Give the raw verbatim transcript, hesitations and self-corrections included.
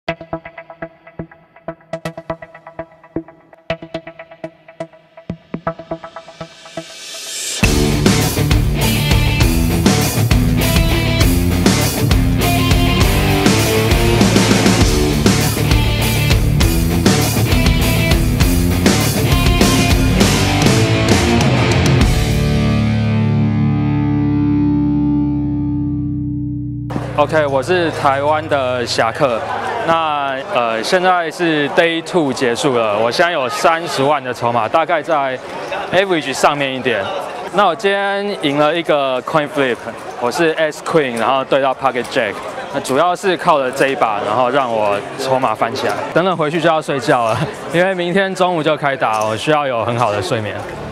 OK， 我是台湾的侠客。那呃，现在是 Day Two 结束了，我现在有三十万的筹码，大概在 Average 上面一点。那我今天赢了一个 Coin Flip， 我是 S Queen， 然后对到 Pocket Jack。那主要是靠了这一把，然后让我筹码翻起来。等等回去就要睡觉了，因为明天中午就开打，我需要有很好的睡眠。